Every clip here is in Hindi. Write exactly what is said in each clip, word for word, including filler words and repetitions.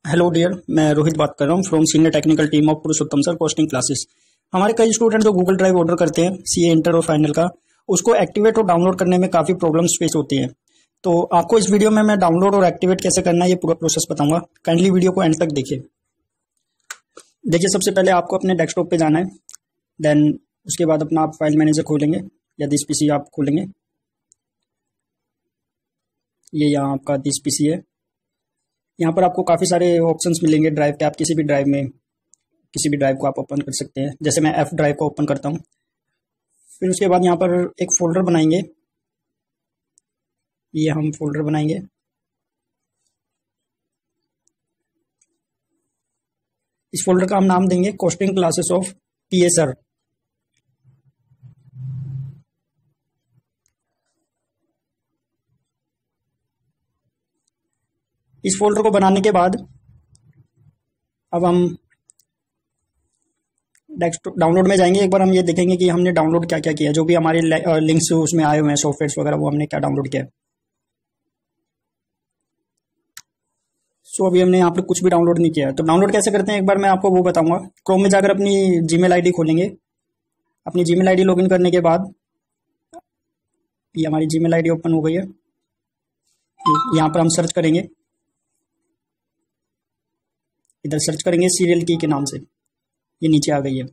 हेलो डियर, मैं रोहित बात कर रहा हूँ from senior technical team of Purushottam sir costing classes. हमारे कई स्टूडेंट जो गूगल ड्राइव ऑर्डर करते हैं सीए इंटर और फाइनल का, उसको एक्टिवेट और डाउनलोड करने में काफ़ी प्रॉब्लम्स फेस होती हैं। तो आपको इस वीडियो में मैं डाउनलोड और एक्टिवेट कैसे करना है ये पूरा प्रोसेस बताऊंगा। काइंडली वीडियो को एंड तक देखिए। देखिए, सबसे पहले आपको अपने डेस्कटॉप पे जाना है। देन उसके बाद अपना आप फाइल मैनेजर खोलेंगे या दिस पीसी आप खोलेंगे। ये यहाँ आपका दिस पीसी है। यहाँ पर आपको काफ़ी सारे ऑप्शंस मिलेंगे ड्राइव के। आप किसी भी ड्राइव में किसी भी ड्राइव को आप ओपन कर सकते हैं। जैसे मैं एफ ड्राइव को ओपन करता हूँ। फिर उसके बाद यहाँ पर एक फ़ोल्डर बनाएंगे। ये हम फोल्डर बनाएंगे। इस फोल्डर का हम नाम देंगे कोस्टिंग क्लासेस ऑफ पीएसआर। इस फोल्डर को बनाने के बाद अब हम डेस्कटॉप डाउनलोड में जाएंगे। एक बार हम ये देखेंगे कि हमने डाउनलोड क्या क्या किया, जो भी हमारे लिंक्स उसमें आए हुए हैं सॉफ्टवेयर वगैरह, वो हमने क्या डाउनलोड किया। सो अभी हमने यहाँ पर कुछ भी डाउनलोड नहीं किया है। तो डाउनलोड कैसे करते हैं एक बार मैं आपको वो बताऊंगा। क्रोम में जाकर अपनी जीमेल आईडी खोलेंगे। अपनी जीमेल आईडी लॉगिन करने के बाद ये हमारी जीमेल आईडी ओपन हो गई है। यहाँ पर हम सर्च करेंगे, इधर सर्च करेंगे सीरियल की के नाम से। ये नीचे आ गई है।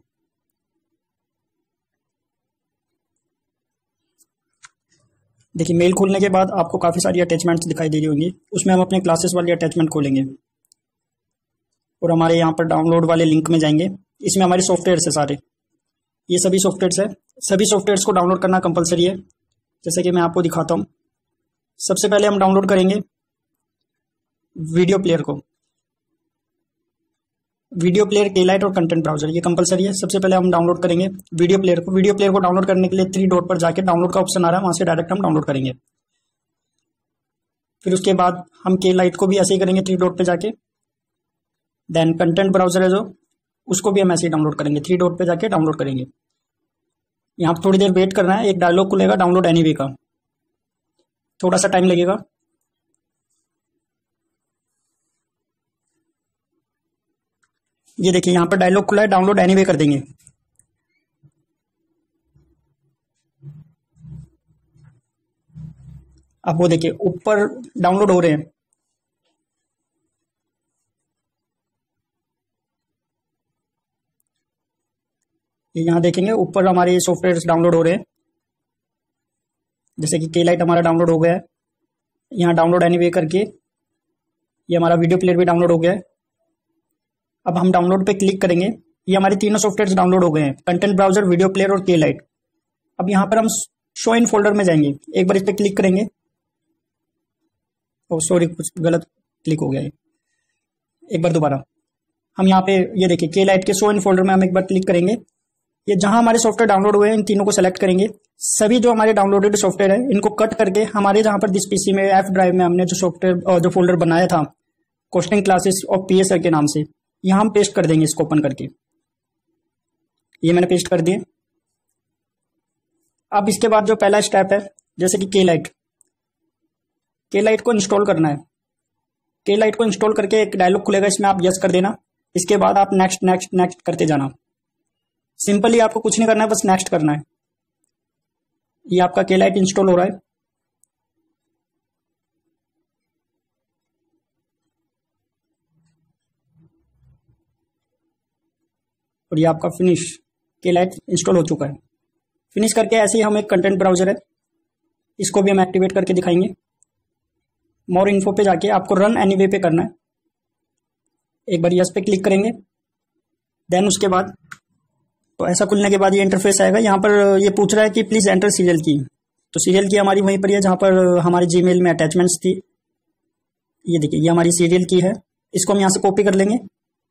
देखिए, मेल खोलने के बाद आपको काफ़ी सारी अटैचमेंट्स दिखाई दे रही होंगी। उसमें हम अपने क्लासेस वाली अटैचमेंट खोलेंगे और हमारे यहाँ पर डाउनलोड वाले लिंक में जाएंगे। इसमें हमारे सॉफ्टवेयर्स है सारे। ये सभी सॉफ्टवेयर्स है। सभी सॉफ्टवेयर्स को डाउनलोड करना कंपलसरी है। जैसे कि मैं आपको दिखाता हूँ। सबसे पहले हम डाउनलोड करेंगे वीडियो प्लेयर को। वीडियो प्लेयर, केलाइट और कंटेंट ब्राउजर, ये कंपलसरी है। सबसे पहले हम डाउनलोड करेंगे वीडियो प्लेयर को। वीडियो प्लेयर को डाउनलोड करने के लिए थ्री डॉट पर जाके डाउनलोड का ऑप्शन आ रहा है, वहां से डायरेक्ट हम डाउनलोड करेंगे। फिर उसके बाद हम केलाइट को भी ऐसे ही करेंगे, थ्री डॉट पे जाके। देन कंटेंट ब्राउजर है जो, उसको भी हम ऐसे ही डाउनलोड करेंगे, थ्री डॉट पे जाके डाउनलोड करेंगे। यहाँ पर थोड़ी देर वेट करना है। एक डायलॉग खुलेगा डाउनलोड एनीवे का, थोड़ा सा टाइम लगेगा। ये देखिए, यहाँ पर डायलॉग खुला है, डाउनलोड एनीवे कर देंगे। अब वो देखिए ऊपर डाउनलोड हो रहे हैं। ये यहाँ देखेंगे ऊपर हमारे सॉफ्टवेयर डाउनलोड हो रहे हैं। जैसे कि केलाइट हमारा डाउनलोड हो गया है। यहाँ डाउनलोड एनीवे करके ये हमारा वीडियो प्लेयर भी डाउनलोड हो गया है। अब हम डाउनलोड पे क्लिक करेंगे। ये हमारे तीनों सॉफ्टवेयर डाउनलोड हो गए हैं, कंटेंट ब्राउजर, वीडियो प्लेयर और केलाइट। अब यहाँ पर हम शो इन फोल्डर में जाएंगे। एक बार इस पर क्लिक करेंगे। ओ सॉरी, कुछ गलत क्लिक हो गया है। एक बार दोबारा हम यहाँ पे ये देखिए केलाइट के शो इन फोल्डर में हम एक बार क्लिक करेंगे। ये जहां हमारे सॉफ्टवेयर डाउनलोड हुए हैं, इन तीनों को सेलेक्ट करेंगे। सभी जो हमारे डाउनलोडेड सॉफ्टवेयर है इनको कट करके हमारे जहां पर दिस पीसी में एफ ड्राइव में हमने जो सॉफ्टवेयर जो फोल्डर बनाया था कोस्टिंग क्लासेस ऑफ पीएसआर के नाम से, यहां हम पेस्ट कर देंगे इसको ओपन करके। ये मैंने पेस्ट कर दिए। अब इसके बाद जो पहला स्टेप है, जैसे कि केलाइट केलाइट को इंस्टॉल करना है। केलाइट को इंस्टॉल करके एक डायलॉग खुलेगा, इसमें आप यस कर देना। इसके बाद आप नेक्स्ट नेक्स्ट नेक्स्ट करते जाना। सिंपली आपको कुछ नहीं करना है, बस नेक्स्ट करना है। ये आपका केलाइट इंस्टॉल हो रहा है। और ये आपका फिनिश, केलाइट इंस्टॉल हो चुका है। फिनिश करके ऐसे ही हम एक कंटेंट ब्राउजर है, इसको भी हम एक्टिवेट करके दिखाएंगे। मोर इन्फो पे जाके आपको रन एनीवे पे करना है। एक बार यस पे क्लिक करेंगे। देन उसके बाद तो ऐसा खुलने के बाद ये इंटरफेस आएगा। यहाँ पर ये पूछ रहा है कि प्लीज एंटर सीरियल की। तो सीरियल की हमारी वहीं पर है जहाँ पर हमारी जीमेल में अटैचमेंट्स थी। ये देखिए, ये हमारी सीरियल की है। इसको हम यहाँ से कॉपी कर लेंगे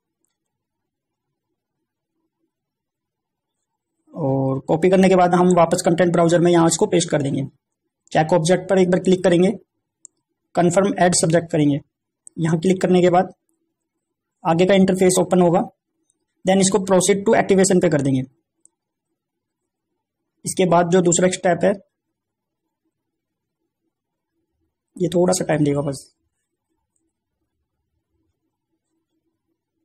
और कॉपी करने के बाद हम वापस कंटेंट ब्राउजर में यहाँ इसको पेस्ट कर देंगे। चेक ऑब्जेक्ट पर एक बार क्लिक करेंगे, कन्फर्म एड सब्जेक्ट करेंगे। यहाँ क्लिक करने के बाद आगे का इंटरफेस ओपन होगा। देन इसको प्रोसीड टू एक्टिवेशन पे कर देंगे। इसके बाद जो दूसरा स्टेप है, ये थोड़ा सा टाइम देगा बस।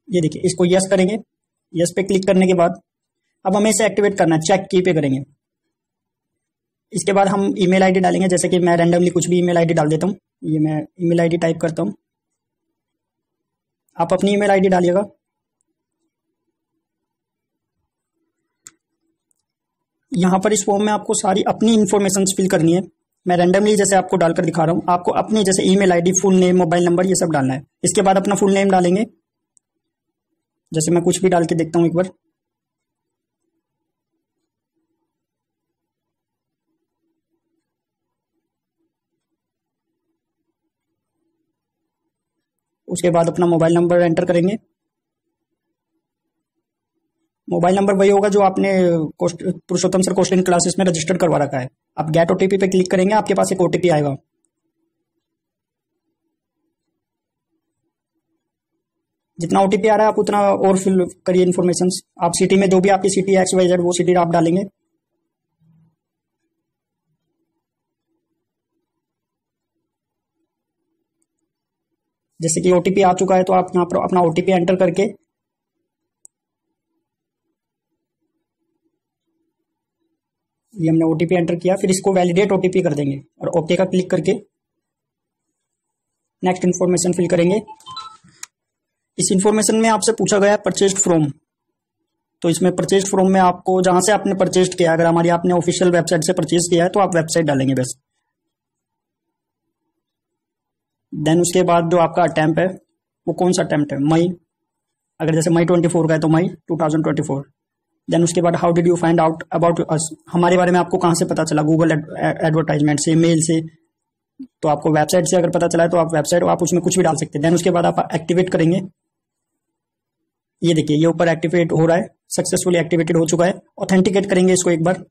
ये देखिए, इसको यस करेंगे। यस पे क्लिक करने के बाद अब हमें इसे एक्टिवेट करना है, चेक की पे करेंगे। इसके बाद हम ईमेल आईडी डालेंगे, जैसे कि मैं रैंडमली कुछ भी ईमेल आईडी डाल देता हूँ। ये मैं ईमेल आईडी टाइप करता हूँ, आप अपनी ईमेल आईडी डालिएगा। यहाँ पर इस फॉर्म में आपको सारी अपनी इन्फॉर्मेशन फिल करनी है। मैं रैंडमली जैसे आपको डालकर दिखा रहा हूँ, आपको अपनी जैसे email ID, full name, mobile number, ये सब डालना है। इसके बाद अपना फुल नेम डालेंगे, जैसे मैं कुछ भी डाल के देखता हूँ एक बार। उसके बाद अपना मोबाइल नंबर एंटर करेंगे। मोबाइल नंबर वही होगा जो आपने पुरुषोत्तम सर कोस्टिंग क्लासेस में रजिस्टर करवा रखा है। आप गेट ओटीपी पे क्लिक करेंगे, आपके पास एक ओटीपी आएगा। जितना ओटीपी आ रहा है आप उतना और फिल करिए इन्फॉर्मेशन। आप सिटी में जो भी आपकी सिटी एक्स वाई जेड वो सिटी आप डालेंगे। जैसे कि ओटीपी आ चुका है तो आप यहाँ पर अपना ओटीपी एंटर करके ये हमने ओटीपी एंटर किया, फिर इसको वैलिडेट ओटीपी कर देंगे और ओके का क्लिक करके नेक्स्ट इन्फॉर्मेशन फिल करेंगे। इस इन्फॉर्मेशन में आपसे पूछा गया है परचेज्ड फ्रॉम, तो इसमें परचेज्ड फ्रॉम में आपको जहां से आपने परचेज किया, अगर हमारी आपने ऑफिशियल वेबसाइट से परचेज किया है तो आप वेबसाइट डालेंगे बस। देन उसके बाद जो आपका अटेम्प्ट है वो कौन सा अटेम्प्ट है, मई, अगर जैसे मई ट्वेंटी फोर का है तो May two thousand twenty four. Then उसके बाद how did you find out about us, हमारे बारे में आपको कहाँ से पता चला, गूगल एडवर्टाइजमेंट से, मेल से, तो आपको वेबसाइट से अगर पता चला है तो आप वेबसाइट आप उसमें कुछ भी डाल सकते हैं। देन उसके बाद आप एक्टिवेट करेंगे। ये देखिए ये ऊपर एक्टिवेट हो रहा है, सक्सेसफुली एक्टिवेटेड हो चुका है। ऑथेंटिकेट करेंगे इसको एक बार।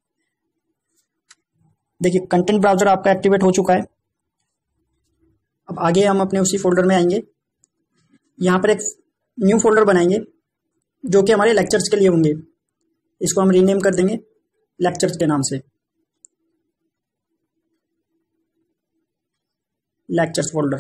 देखिए कंटेंट ब्राउजर आपका एक्टिवेट हो चुका है। अब आगे हम अपने उसी फोल्डर में आएंगे। यहाँ पर एक न्यू फोल्डर बनाएंगे जो कि हमारे लेक्चर्स के लिए होंगे। इसको हम रीनेम कर देंगे लेक्चर्स के नाम से, लेक्चर्स फोल्डर।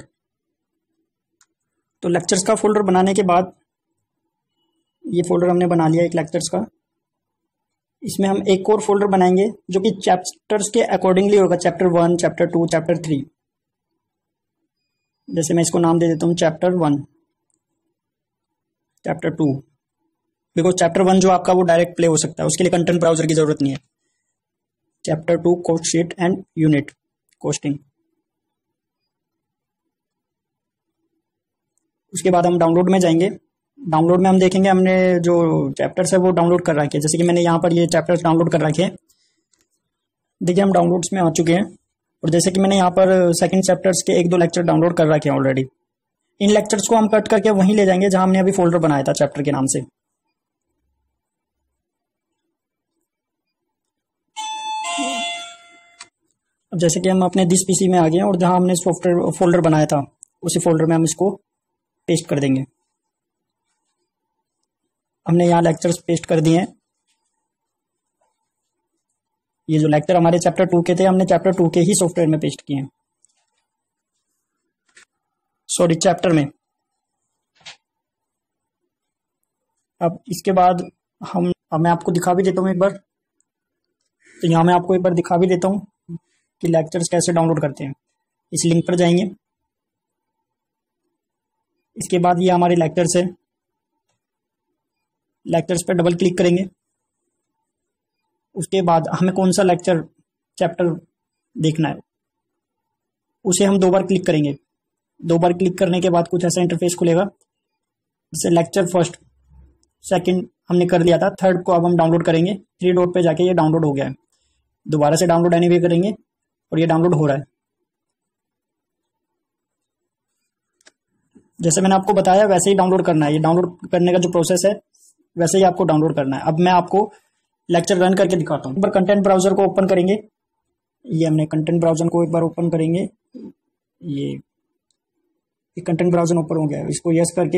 तो लेक्चर्स का फोल्डर बनाने के बाद ये फोल्डर हमने बना लिया एक लेक्चर्स का। इसमें हम एक और फोल्डर बनाएंगे जो कि चैप्टर्स के अकॉर्डिंगली होगा, chapter one, chapter two, chapter three. जैसे मैं इसको नाम दे देता हूँ chapter one, chapter two, because chapter one जो आपका वो डायरेक्ट प्ले हो सकता है, उसके लिए कंटेंट ब्राउजर की जरूरत नहीं है। Chapter two cost sheet and unit costing. उसके बाद हम डाउनलोड में जाएंगे। डाउनलोड में हम देखेंगे हमने जो चैप्टर्स है वो डाउनलोड कर रखे हैं। जैसे कि मैंने यहाँ पर ये चैप्टर्स डाउनलोड कर रखे हैं। देखिए हम डाउनलोड्स में आ चुके हैं और जैसे कि मैंने यहाँ पर सेकंड चैप्टर्स के एक दो लेक्चर डाउनलोड कर रखे हैं ऑलरेडी। इन लेक्चर्स को हम कट करके वहीं ले जाएंगे जहां हमने अभी फोल्डर बनाया था चैप्टर के नाम से। अब जैसे कि हम अपने दिस पीसी में आ गए हैं और जहां हमने सॉफ्टवेयर फोल्डर बनाया था उसी फोल्डर में हम इसको पेस्ट कर देंगे। हमने यहाँ लेक्चर्स पेस्ट कर दिए हैं। ये जो लेक्चर हमारे चैप्टर टू के थे हमने चैप्टर टू के ही सॉफ्टवेयर में पेस्ट किए हैं, सॉरी चैप्टर में। अब इसके बाद हम अब मैं आपको दिखा भी देता हूँ एक बार। तो यहाँ मैं आपको एक बार दिखा भी देता हूँ कि लेक्चर्स कैसे डाउनलोड करते हैं। इस लिंक पर जाएंगे। इसके बाद ये हमारे लेक्चर्स है, लेक्चर्स पर डबल क्लिक करेंगे। उसके बाद हमें कौन सा लेक्चर चैप्टर देखना है उसे हम दो बार क्लिक करेंगे। दो बार क्लिक करने के बाद कुछ ऐसा इंटरफेस खुलेगा, जैसे लेक्चर फर्स्ट, सेकंड हमने कर लिया था, थर्ड को अब हम डाउनलोड करेंगे। थ्री डॉट पे जाके ये डाउनलोड हो गया है। दोबारा से डाउनलोड एनीवे करेंगे और ये डाउनलोड हो रहा है। जैसे मैंने आपको बताया वैसे ही डाउनलोड करना है। ये डाउनलोड करने का जो प्रोसेस है वैसे ही आपको डाउनलोड करना है। अब मैं आपको लेक्चर रन करके दिखाता हूँ। एक बार कंटेंट ब्राउजर को ओपन करेंगे। ये हमने कंटेंट ब्राउजर को एक बार ओपन करेंगे। ये, ये कंटेंट ब्राउजर ओपन हो गया है। इसको यस करके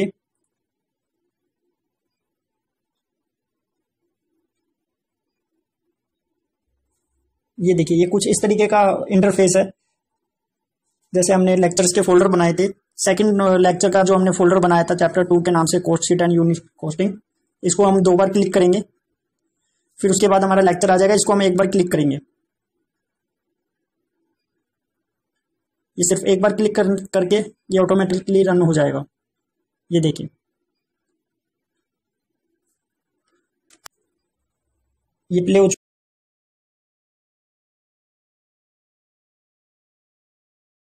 ये देखिए ये कुछ इस तरीके का इंटरफेस है। जैसे हमने लेक्चर्स के फोल्डर बनाए थे सेकंड लेक्चर का जो हमने फोल्डर बनाया था चैप्टर टू के नाम से cost sheet and unit costing, इसको हम दो बार क्लिक करेंगे, फिर उसके बाद हमारा लेक्चर आ जाएगा, इसको हम एक बार क्लिक करेंगे। ये सिर्फ एक बार क्लिक कर, करके ये ऑटोमेटिकली रन हो जाएगा। ये देखिए, ये प्ले हो